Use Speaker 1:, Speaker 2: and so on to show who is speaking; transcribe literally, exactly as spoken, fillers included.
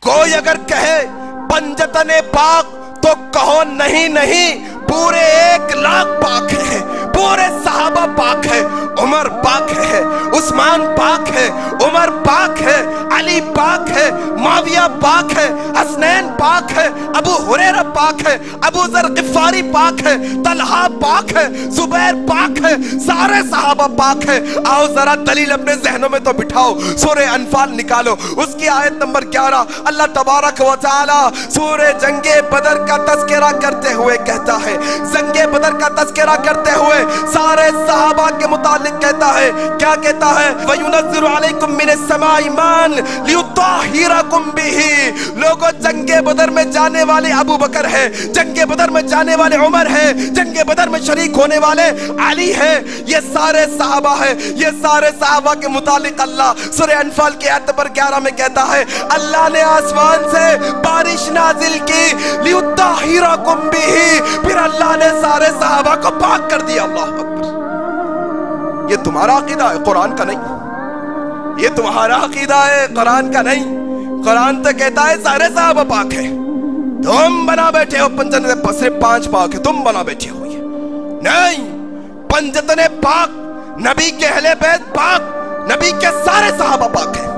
Speaker 1: کوئی اگر کہے پنجتن پاک تو کہو نہیں نہیں، پورے ایک لاکھ پاک ہے، پورے صحابہ پاک ہے، عمر پاک ہے، عثمان پاک ہے، عمر پاک ہے، علی پاک ہے، معاویہ پاک ہے، حسنین پاک ہے، ابو ہریرہ پاک ہے، ابو ذر غفاری پاک ہے، طلحہ پاک ہے، زبیر پاک ہے، سارے صحابہ پاک ہے۔ آؤ ذرا دلیل اپنے ذہنوں میں تو بٹھاؤ، سورہ انفال نکالو، اس کی آیت نمبر گیارہ اللہ تبارک و تعالی سورہ جنگ بدر کا تذکرہ کرتے ہوئے کہتا ہے، جنگ بدر کا تذکرہ کرتے ہوئے سارے صحابہ کے متعلق کہتا ہے، کیا کہتا ہے؟ وَيُنَزِّلُ عَلَيْكُم مِّنَ السَّمَاءِ مَاءً لِيُطَهِّرَكُم بِهِ۔ لوگوں جنگ بدر میں جانے والے ابو بکر ہے، جنگ بدر میں جانے والے عمر ہے، جنگ بدر میں شریک ہونے والے علی ہے، یہ سارے صحابہ ہے، یہ سارے صحابہ کے متعلق اللہ سورہ انفال کی آیت نمبر گیارہ میں کہتا ہے اللہ نے آسمان سے بارش نازل کی لِيُطَهِّرَكُم بِهِ، پھر اللہ نے سارے صحابہ کو پاک کر دیا۔ اللہ اکبر۔ یہ تمہارا عقیدہ ہے، قرآن کا نہیں۔ یہ تمہارا عقیدہ ہے، قرآن کا نہیں۔ قرآن تو کہتا ہے سارے صحابہ پاک ہیں، تم بنا بیٹھے ہو پنجتن صرف پانچ پاک ہے، تم بنا بیٹھے ہو۔ یہ نہیں، پنجتن پاک، نبی کے اہل بیت پاک، نبی کے سارے صحابہ پاک ہیں۔